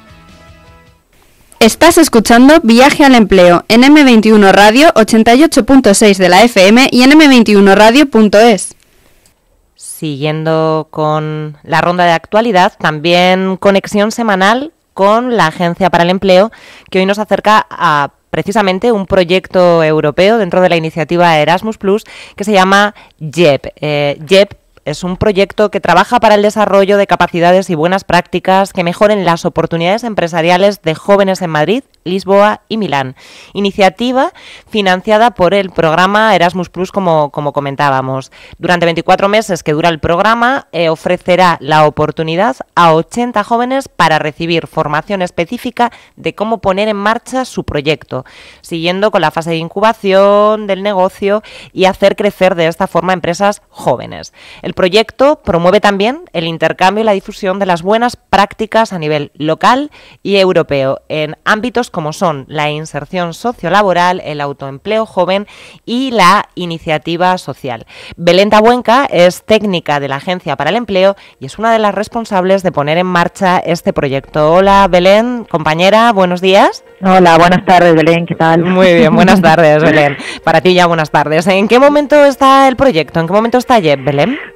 Estás escuchando Viaje al Empleo en eme veintiuno Radio ochenta y ocho punto seis de la efe eme y en eme veintiuno radio punto es. Siguiendo con la ronda de actualidad, también conexión semanal con la Agencia para el Empleo, que hoy nos acerca a precisamente un proyecto europeo dentro de la iniciativa Erasmus Plus que se llama JEP. Eh, JEP es un proyecto que trabaja para el desarrollo de capacidades y buenas prácticas que mejoren las oportunidades empresariales de jóvenes en Madrid, Lisboa y Milán. Iniciativa financiada por el programa Erasmus Plus, como, como comentábamos. Durante veinticuatro meses que dura el programa, eh, ofrecerá la oportunidad a ochenta jóvenes para recibir formación específica de cómo poner en marcha su proyecto, siguiendo con la fase de incubación del negocio y hacer crecer de esta forma empresas jóvenes. El proyecto promueve también el intercambio y la difusión de las buenas prácticas a nivel local y europeo en ámbitos como son la inserción sociolaboral, el autoempleo joven y la iniciativa social. Belén Tabuenca es técnica de la Agencia para el Empleo y es una de las responsables de poner en marcha este proyecto. Hola Belén, compañera, buenos días. Hola, buenas tardes Belén, ¿qué tal? Muy bien, buenas tardes Belén. Para ti ya buenas tardes. ¿En qué momento está el proyecto? ¿En qué momento está JEP, Belén?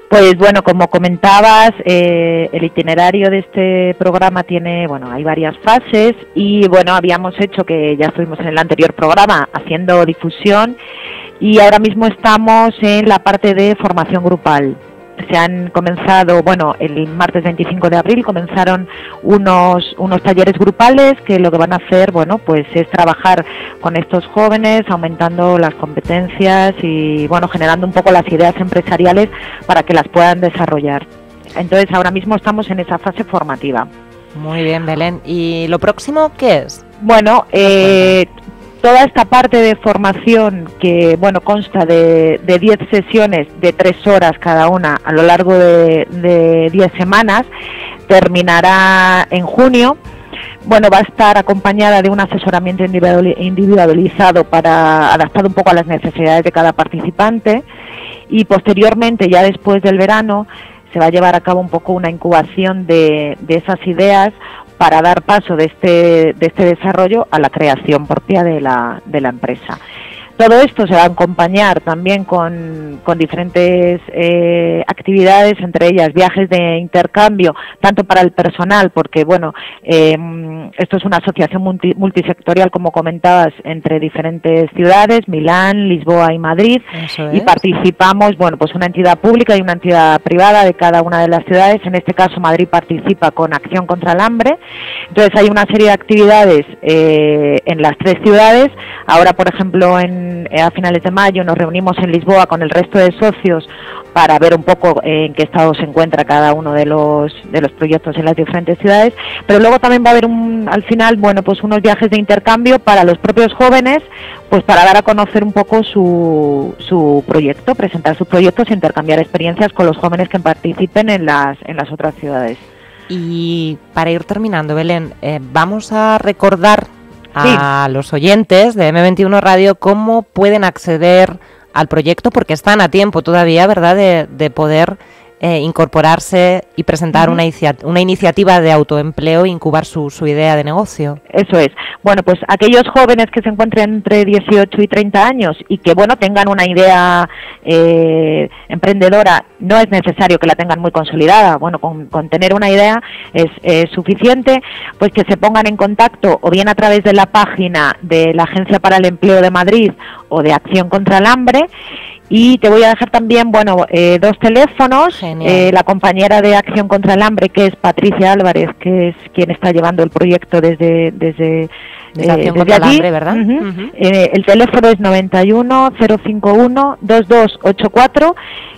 Pues bueno, como comentabas, eh, el itinerario de este programa tiene, bueno, hay varias fases y bueno, habíamos hecho, que ya estuvimos en el anterior programa haciendo difusión, y ahora mismo estamos en la parte de formación grupal. Se han comenzado, bueno, el martes veinticinco de abril comenzaron unos unos talleres grupales que lo que van a hacer, bueno, pues es trabajar con estos jóvenes, aumentando las competencias y, bueno, generando un poco las ideas empresariales para que las puedan desarrollar. Entonces, ahora mismo estamos en esa fase formativa. Muy bien, Belén. ¿Y lo próximo qué es? Bueno, eh... toda esta parte de formación que, bueno, consta de de diez sesiones de tres horas cada una a lo largo de, de diez semanas, terminará en junio. Bueno, va a estar acompañada de un asesoramiento individualizado para adaptado un poco a las necesidades de cada participante, y posteriormente, ya después del verano, se va a llevar a cabo un poco una incubación de, de esas ideas para dar paso de este de este desarrollo a la creación propia de la de la empresa. Todo esto se va a acompañar también con, con diferentes eh, actividades, entre ellas viajes de intercambio, tanto para el personal, porque bueno, eh, esto es una asociación multi, multisectorial, como comentabas, entre diferentes ciudades, Milán, Lisboa y Madrid, y participamos, bueno, pues una entidad pública y una entidad privada de cada una de las ciudades. En este caso, Madrid participa con Acción contra el Hambre. Entonces hay una serie de actividades eh, en las tres ciudades. Ahora, por ejemplo, en a finales de mayo nos reunimos en Lisboa con el resto de socios para ver un poco en qué estado se encuentra cada uno de los de los proyectos en las diferentes ciudades, pero luego también va a haber un, al final, bueno, pues unos viajes de intercambio para los propios jóvenes, pues para dar a conocer un poco su, su proyecto, presentar sus proyectos e intercambiar experiencias con los jóvenes que participen en las en las otras ciudades. Y para ir terminando, Belén, eh, vamos a recordar a sí. los oyentes de eme veintiuno Radio cómo pueden acceder al proyecto, porque están a tiempo todavía, ¿verdad?, de, de poder eh, incorporarse y presentar uh-huh. una, una iniciativa de autoempleo e incubar su, su idea de negocio. Eso es. Bueno, pues aquellos jóvenes que se encuentren entre dieciocho y treinta años y que, bueno, tengan una idea eh, emprendedora, no es necesario que la tengan muy consolidada, bueno, con, con tener una idea es, es suficiente, pues que se pongan en contacto o bien a través de la página de la Agencia para el Empleo de Madrid o de Acción contra el Hambre. Y te voy a dejar también, bueno, eh, dos teléfonos. Eh, la compañera de Acción contra el Hambre, que es Patricia Álvarez, que es quien está llevando el proyecto desde desde, desde, eh, Acción desde contra allí. el Hambre, ¿verdad? Uh-huh. Uh-huh. Eh, el teléfono es noventa y uno, cero cincuenta y uno, veintidós ochenta y cuatro,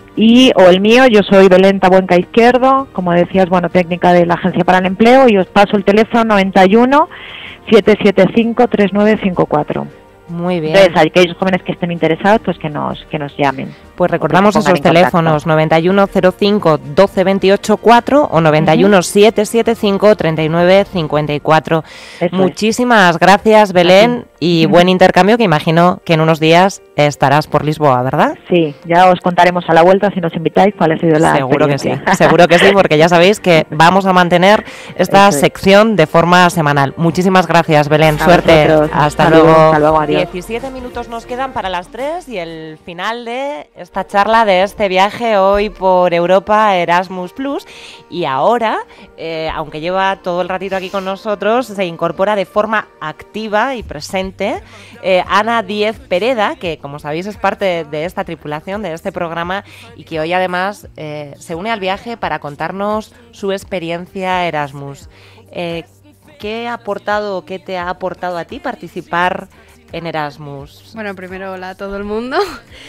y o el mío, yo soy Belén Tabuenca Izquierdo, como decías, bueno, técnica de la Agencia para el Empleo, y os paso el teléfono noventa y uno, setecientos setenta y cinco, treinta y nueve cincuenta y cuatro. Muy bien. Entonces, aquellos jóvenes que estén interesados, pues que nos que nos llamen. Pues recordamos esos teléfonos, noventa y uno cero cinco, doce veintiocho cuatro o noventa y uno, setecientos setenta y cinco, treinta y nueve cincuenta y cuatro. Eso Muchísimas es. gracias, Belén, y uh-huh. buen intercambio, que imagino que en unos días estarás por Lisboa, ¿verdad? Sí, ya os contaremos a la vuelta, si nos invitáis, cuál ha sido la Seguro que sí, experiencia. seguro que sí, porque ya sabéis que vamos a mantener esta Eso sección es. de forma semanal. Muchísimas gracias, Belén, a suerte. Vosotros. Hasta, Hasta luego. luego. Hasta luego, adiós. diecisiete minutos nos quedan para las tres y el final de esta charla, de este viaje hoy por Europa Erasmus Plus. Y ahora, eh, aunque lleva todo el ratito aquí con nosotros, se incorpora de forma activa y presente eh, Ana Díez Pereda, que como sabéis es parte de esta tripulación, de este programa, y que hoy además eh, se une al viaje para contarnos su experiencia Erasmus. Eh, ¿Qué ha aportado, qué te ha aportado a ti participar en Erasmus? Bueno, primero hola a todo el mundo.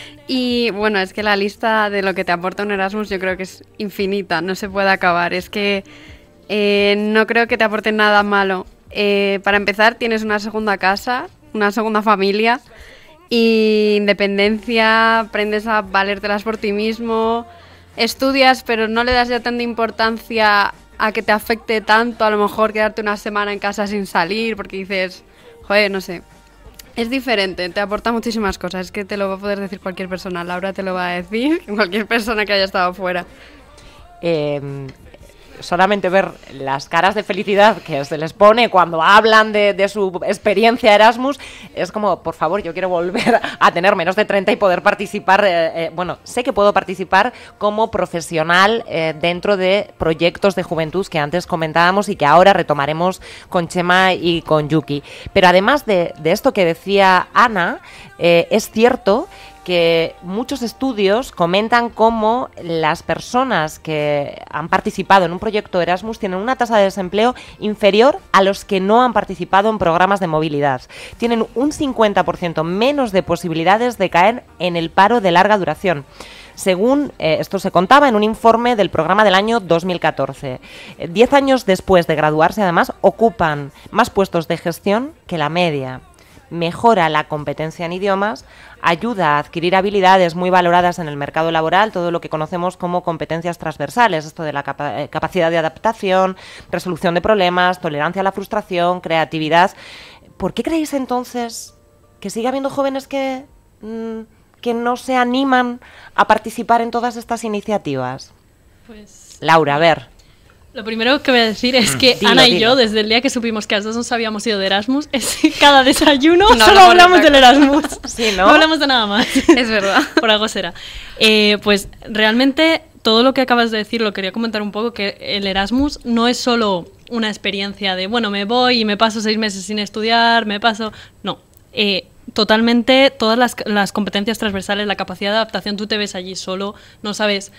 Y bueno, es que la lista de lo que te aporta un Erasmus yo creo que es infinita, no se puede acabar. Es que eh, no creo que te aporte nada malo. Eh, para empezar, tienes una segunda casa, una segunda familia, y independencia, aprendes a valértelas por ti mismo, estudias, pero no le das ya tanta importancia a que te afecte tanto, a lo mejor quedarte una semana en casa sin salir, porque dices, joder, no sé. Es diferente, te aporta muchísimas cosas, es que te lo va a poder decir cualquier persona, Laura te lo va a decir, cualquier persona que haya estado fuera. Eh, solamente ver las caras de felicidad que se les pone cuando hablan de, de su experiencia Erasmus, es como, por favor, yo quiero volver a tener menos de treinta y poder participar, eh, eh, bueno, sé que puedo participar como profesional eh, dentro de proyectos de juventud que antes comentábamos y que ahora retomaremos con Chema y con Yuki. Pero además de, de esto que decía Ana, eh, es cierto que muchos estudios comentan cómo las personas que han participado en un proyecto Erasmus tienen una tasa de desempleo inferior a los que no han participado en programas de movilidad. Tienen un cincuenta por ciento menos de posibilidades de caer en el paro de larga duración. Según eh, esto se contaba en un informe del programa del año dos mil catorce. Eh, diez años después de graduarse, además, ocupan más puestos de gestión que la media. Mejora la competencia en idiomas, ayuda a adquirir habilidades muy valoradas en el mercado laboral, todo lo que conocemos como competencias transversales, esto de la capa- capacidad de adaptación, resolución de problemas, tolerancia a la frustración, creatividad. ¿Por qué creéis entonces que sigue habiendo jóvenes que, mmm, que no se animan a participar en todas estas iniciativas? Pues... Laura, a ver. Lo primero que voy a decir es que Dilo, Ana y dilo. yo, desde el día que supimos que las dos nos habíamos ido de Erasmus, es que cada desayuno No solo hablamos hablamos de del Erasmus. Sí, ¿no? No hablamos de nada más. Es verdad. Por algo será. Eh, pues realmente todo lo que acabas de decir lo quería comentar un poco, que el Erasmus no es solo una experiencia de, bueno, me voy y me paso seis meses sin estudiar, me paso... No, eh, totalmente todas las, las competencias transversales, la capacidad de adaptación, tú te ves allí solo, no sabes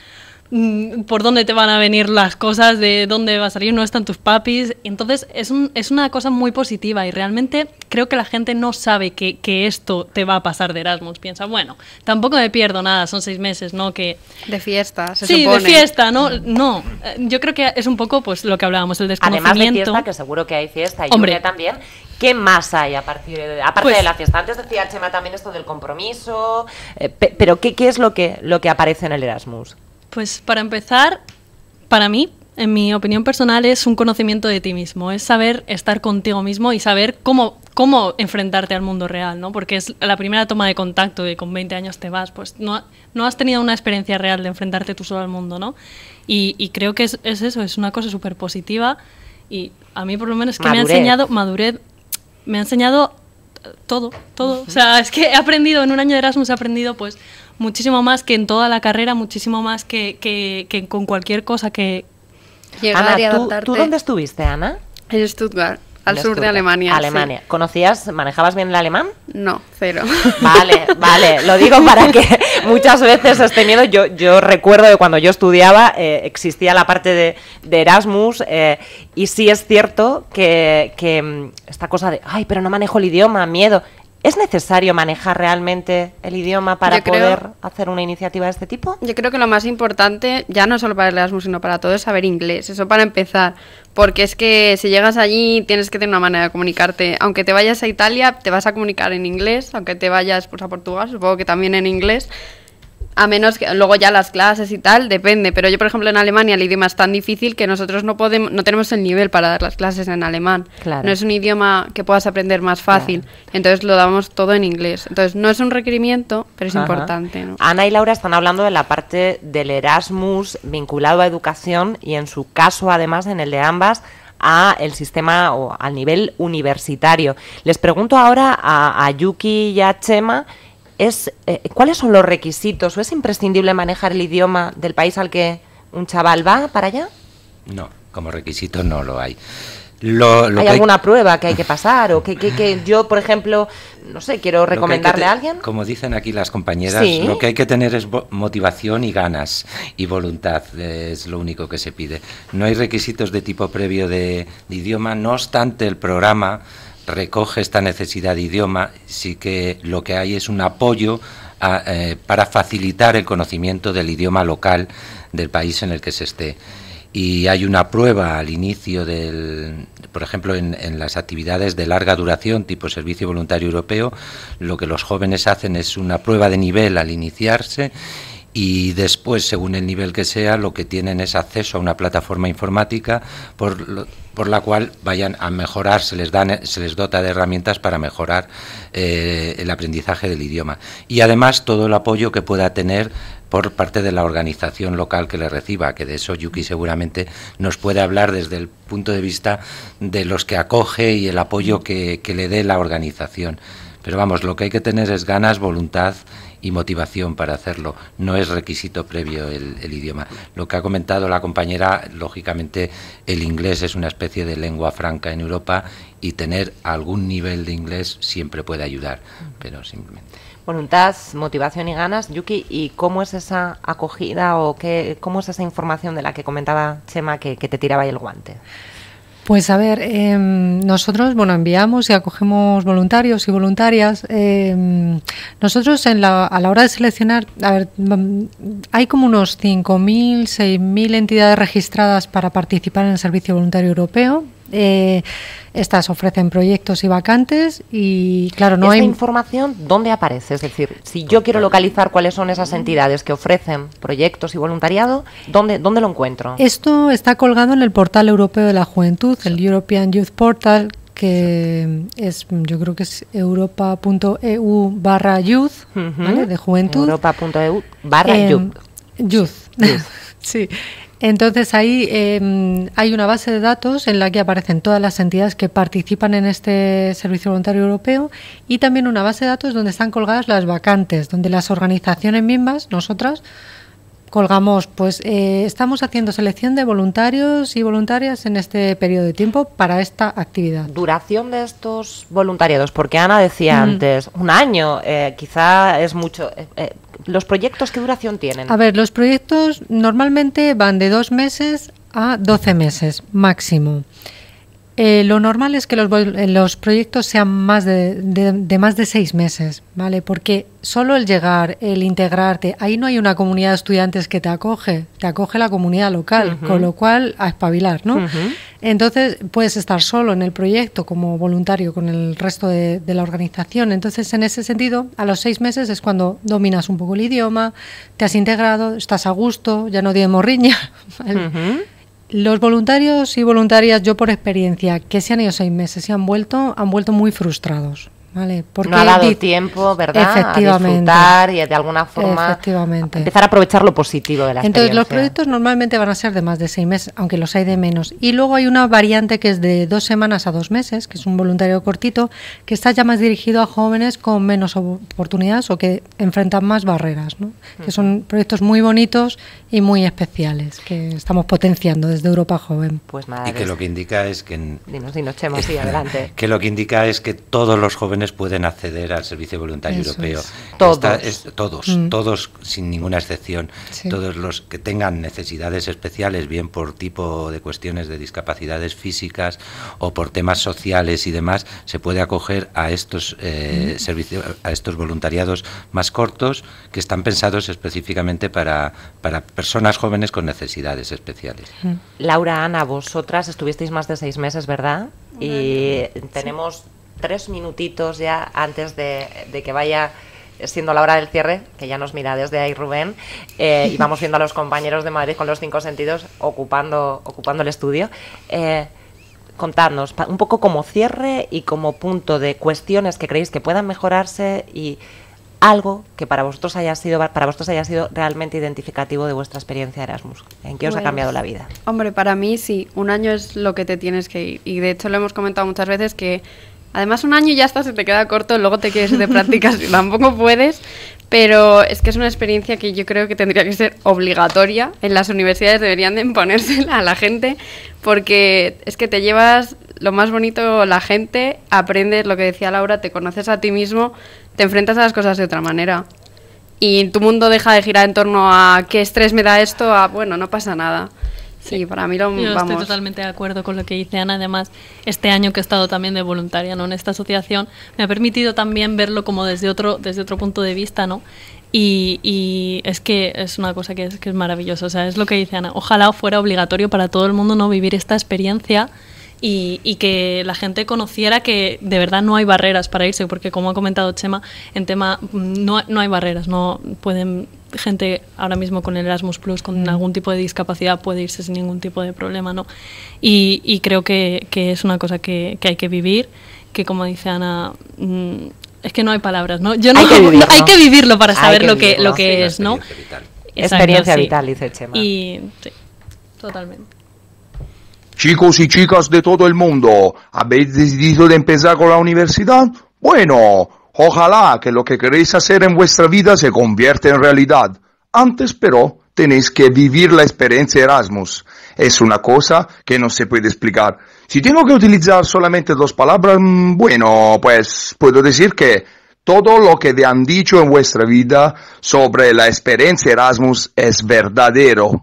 por dónde te van a venir las cosas, de dónde va a salir, no están tus papis. Entonces es, un, es una cosa muy positiva y realmente creo que la gente no sabe que, que esto te va a pasar de Erasmus. Piensa, bueno, tampoco me pierdo nada, son seis meses, ¿no? Que de fiesta, se sí, supone. de fiesta, ¿no? No, yo creo que es un poco pues lo que hablábamos, el desconocimiento. Además de fiesta, que seguro que hay fiesta, y Hombre, Julia también. ¿Qué más hay a partir de, aparte Pues- de la fiesta? Antes decía Chema también esto del compromiso, eh, pe- pero ¿qué, qué es lo que, lo que aparece en el Erasmus? Pues para empezar, para mí, en mi opinión personal, es un conocimiento de ti mismo, es saber estar contigo mismo y saber cómo, cómo enfrentarte al mundo real, ¿no? Porque es la primera toma de contacto y con veinte años te vas, pues no, no has tenido una experiencia real de enfrentarte tú solo al mundo, ¿no? Y, y creo que es, es eso, es una cosa súper positiva y a mí por lo menos es que me ha Madurez. enseñado, madurez, me ha enseñado todo, todo. O sea, es que he aprendido, en un año de Erasmus he aprendido pues muchísimo más que en toda la carrera, muchísimo más que, que, que con cualquier cosa que... Llegar Ana, y ¿tú, adaptarte. ¿tú dónde estuviste, Ana? En Stuttgart, al En sur de Stuttgart. Alemania. Alemania. ¿Conocías, manejabas bien el alemán? Sí. No, cero. Vale, vale, lo digo para que muchas veces este miedo, yo, yo recuerdo que cuando yo estudiaba eh, existía la parte de, de Erasmus eh, y sí es cierto que, que mm, esta cosa de, ay, pero no manejo el idioma, miedo. ¿Es necesario manejar realmente el idioma para Yo creo- poder hacer una iniciativa de este tipo? Yo creo que lo más importante, ya no solo para el Erasmus, sino para todo, es saber inglés. Eso para empezar. Porque es que si llegas allí tienes que tener una manera de comunicarte. Aunque te vayas a Italia, te vas a comunicar en inglés. Aunque te vayas pues, a Portugal, supongo que también en inglés. A menos que luego ya las clases y tal, depende. Pero yo, por ejemplo, en Alemania el idioma es tan difícil que nosotros no podemos, no tenemos el nivel para dar las clases en alemán. Claro. No es un idioma que puedas aprender más fácil. Entonces lo damos todo en inglés. Entonces no es un requerimiento, pero es Ajá. importante, ¿no? Ana y Laura están hablando de la parte del Erasmus vinculado a educación y en su caso, además, en el de ambas, a el sistema o al nivel universitario. Les pregunto ahora a, a Yuki y a Chema, es, eh, ¿cuáles son los requisitos o es imprescindible manejar el idioma del país al que un chaval va para allá? No, como requisito no lo hay. Lo, lo ¿Hay que alguna prueba que hay que pasar? ¿O que, que, que yo, por ejemplo, no sé, quiero lo que hay que recomendarle te- a alguien? Como dicen aquí las compañeras, Sí. lo que hay que tener es vo- motivación y ganas y voluntad, eh, es lo único que se pide. No hay requisitos de tipo previo de, de idioma, no obstante el programa recoge esta necesidad de idioma, sí que lo que hay es un apoyo a, eh, para facilitar el conocimiento del idioma local del país en el que se esté. Y hay una prueba al inicio del, por ejemplo, en, en las actividades de larga duración, tipo Servicio Voluntario Europeo, lo que los jóvenes hacen es una prueba de nivel al iniciarse y después, según el nivel que sea, lo que tienen es acceso a una plataforma informática por, lo, por la cual vayan a mejorar, se les, dan, se les dota de herramientas para mejorar eh, el aprendizaje del idioma. Y además todo el apoyo que pueda tener por parte de la organización local que le reciba, que de eso Yuki seguramente nos puede hablar desde el punto de vista de los que acoge y el apoyo que, que le dé la organización. Pero vamos, lo que hay que tener es ganas, voluntad y motivación para hacerlo. No es requisito previo el, el idioma. Lo que ha comentado la compañera, lógicamente el inglés es una especie de lengua franca en Europa y tener algún nivel de inglés siempre puede ayudar, pero simplemente. Voluntad, motivación y ganas. Yuki, ¿y cómo es esa acogida o qué, cómo es esa información de la que comentaba Chema que, que te tiraba ahí el guante? Pues a ver, eh, nosotros bueno enviamos y acogemos voluntarios y voluntarias. Eh, nosotros en la, a la hora de seleccionar, a ver, hay como unos cinco mil, seis mil entidades registradas para participar en el Servicio Voluntario Europeo. Eh, estas ofrecen proyectos y vacantes y claro, no ¿Esta hay... información dónde aparece? Es decir, si yo quiero localizar cuáles son esas entidades que ofrecen proyectos y voluntariado, ¿dónde, dónde lo encuentro? Esto está colgado en el portal europeo de la juventud, el European Youth Portal, que es, yo creo que es europa punto e u barra youth, uh-huh. ¿vale? De juventud. europa punto e u barra eh, youth. Youth. youth. Sí. Entonces ahí eh, hay una base de datos en la que aparecen todas las entidades que participan en este Servicio Voluntario Europeo y también una base de datos donde están colgadas las vacantes, donde las organizaciones mismas, nosotras, colgamos, pues eh, estamos haciendo selección de voluntarios y voluntarias en este periodo de tiempo para esta actividad. Duración de estos voluntariados, porque Ana decía mm. antes, un año, eh, quizá es mucho. Eh, eh, ¿Los proyectos qué duración tienen? A ver, los proyectos normalmente van de dos meses a doce meses máximo. Eh, lo normal es que los, los proyectos sean más de, de, de más de seis meses, ¿vale? Porque solo el llegar, el integrarte, ahí no hay una comunidad de estudiantes que te acoge, te acoge la comunidad local, uh-huh. con lo cual a espabilar, ¿no? Uh-huh. Entonces puedes estar solo en el proyecto como voluntario con el resto de, de la organización. Entonces, en ese sentido, a los seis meses es cuando dominas un poco el idioma, te has integrado, estás a gusto, ya no tienes morriña, ¿vale? Uh-huh. Los voluntarios y voluntarias, yo por experiencia, que se han ido seis meses y han vuelto, han vuelto muy frustrados, ¿vale? Porque no ha dado tiempo, ¿verdad? Efectivamente. A disfrutar y de alguna forma efectivamente. empezar a aprovechar lo positivo de la Entonces, experiencia. los proyectos normalmente van a ser de más de seis meses, aunque los hay de menos. Y luego hay una variante que es de dos semanas a dos meses, que es un voluntario cortito, que está ya más dirigido a jóvenes con menos oportunidades o que enfrentan más barreras, ¿no? Uh-huh. Que son proyectos muy bonitos y muy especiales, que estamos potenciando desde Europa Joven. Pues nada, y que lo que indica es que... En, dinos, dinos, Chema, sí, adelante. Que lo que indica es que todos los jóvenes pueden acceder al Servicio Voluntario Eso Europeo. Es. Todos. Esta, es, todos, mm. todos, sin ninguna excepción. Sí. Todos los que tengan necesidades especiales, bien por tipo de cuestiones de discapacidades físicas o por temas sociales y demás, se puede acoger a estos eh, mm. servicios, a estos voluntariados más cortos que están pensados específicamente para, para personas jóvenes con necesidades especiales. Mm. Laura, Ana, vosotras estuvisteis más de seis meses, ¿verdad? Y sí. tenemos tres minutitos ya antes de, de que vaya siendo la hora del cierre, que ya nos mira desde ahí Rubén, eh, y vamos viendo a los compañeros de Madrid con los cinco sentidos ocupando, ocupando el estudio. Eh, contadnos un poco como cierre y como punto de cuestiones que creéis que puedan mejorarse y algo que para vosotros haya sido para vosotros haya sido realmente identificativo de vuestra experiencia Erasmus. ¿En qué os pues, ha cambiado la vida? Hombre, para mí sí, un año es lo que te tienes que ir. Y de hecho lo hemos comentado muchas veces que además un año ya hasta se te queda corto, luego te quieres ir de prácticas y tampoco puedes, pero es que es una experiencia que yo creo que tendría que ser obligatoria. En las universidades deberían de imponérsela a la gente, porque es que te llevas lo más bonito, la gente, aprendes lo que decía Laura, te conoces a ti mismo, te enfrentas a las cosas de otra manera. Y tu mundo deja de girar en torno a qué estrés me da esto, a bueno, no pasa nada. Sí, para mí lo Yo vamos. estoy totalmente de acuerdo con lo que dice Ana. Además, este año que he estado también de voluntaria, ¿no?, en esta asociación, me ha permitido también verlo como desde otro, desde otro punto de vista, ¿no? Y, y es que es una cosa que es, que es maravillosa. O sea, es lo que dice Ana. Ojalá fuera obligatorio para todo el mundo, ¿no?, vivir esta experiencia. Y, y que la gente conociera que de verdad no hay barreras para irse, porque como ha comentado Chema, en tema no, no hay barreras, no pueden gente ahora mismo con el Erasmus Plus, con algún tipo de discapacidad, puede irse sin ningún tipo de problema, ¿no? Y, y creo que, que es una cosa que, que hay que vivir, que como dice Ana, mmm, es que no hay palabras, ¿no? Yo no, hay, que vivirlo, no, hay que vivirlo para saber que lo que, vivirlo. lo que Sí, es, ¿no? vital. Exacto, Experiencia sí. vital, dice Chema. Y sí, totalmente. Chicos y chicas de todo el mundo, ¿habéis decidido de empezar con la universidad? Bueno, ojalá que lo que queréis hacer en vuestra vida se convierta en realidad. Antes, pero, tenéis que vivir la experiencia Erasmus. Es una cosa que no se puede explicar. Si tengo que utilizar solamente dos palabras, bueno, pues puedo decir que todo lo que te han dicho en vuestra vida sobre la experiencia Erasmus es verdadero.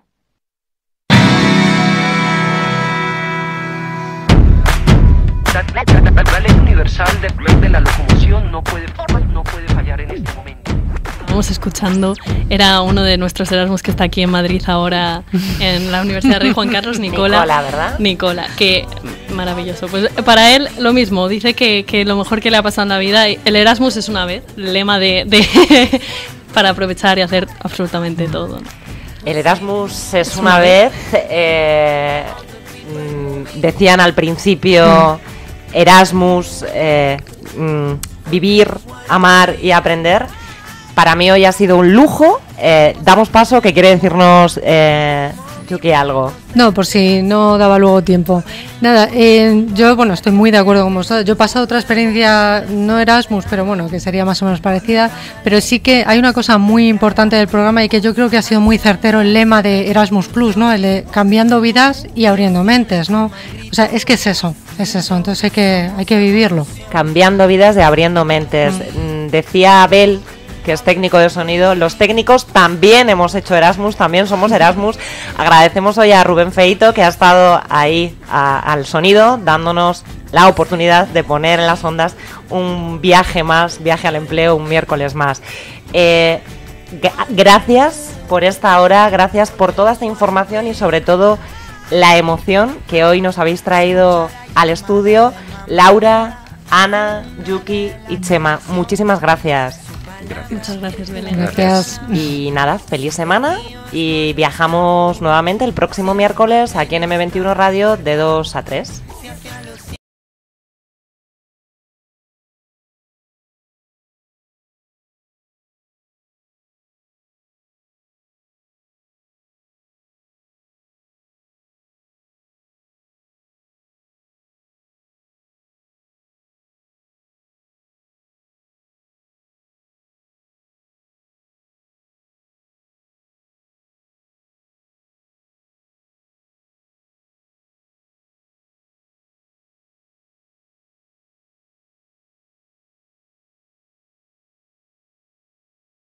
La ley universal de, de la locomoción no puede, no puede fallar en este momento. Estábamos escuchando, era uno de nuestros Erasmus que está aquí en Madrid ahora, en la Universidad Rey Juan Carlos, Nicola. Nicola, ¿verdad? Nicola, que maravilloso. Pues para él lo mismo, dice que, que lo mejor que le ha pasado en la vida, el Erasmus es una vez, el lema de, de para aprovechar y hacer absolutamente todo, ¿no? El Erasmus es, es una, una vez, eh, decían al principio, Erasmus, eh, vivir, amar y aprender. Para mí hoy ha sido un lujo. Eh, damos paso, que quiere decirnos eh, Yuki algo. No, por si no daba luego tiempo. Nada, eh, yo bueno estoy muy de acuerdo con vosotros. Yo he pasado otra experiencia, no Erasmus, pero bueno, que sería más o menos parecida. Pero sí que hay una cosa muy importante del programa y que yo creo que ha sido muy certero el lema de Erasmus Plus, ¿no? El de cambiando vidas y abriendo mentes, ¿no? O sea, es que es eso, es eso. Entonces hay que, hay que vivirlo. Cambiando vidas y abriendo mentes. Mm. Decía Abel, que es técnico de sonido, los técnicos también hemos hecho Erasmus, también somos Erasmus. Agradecemos hoy a Rubén Feito, que ha estado ahí a, al sonido, dándonos la oportunidad de poner en las ondas un viaje más, viaje al empleo, un miércoles más. Eh, g- gracias por esta hora, gracias por toda esta información y sobre todo la emoción que hoy nos habéis traído al estudio. Laura, Ana, Yuki y Chema, muchísimas gracias. Gracias. Muchas gracias, Belén. Gracias. Y nada, feliz semana y viajamos nuevamente el próximo miércoles aquí en eme veintiuno Radio de dos a tres.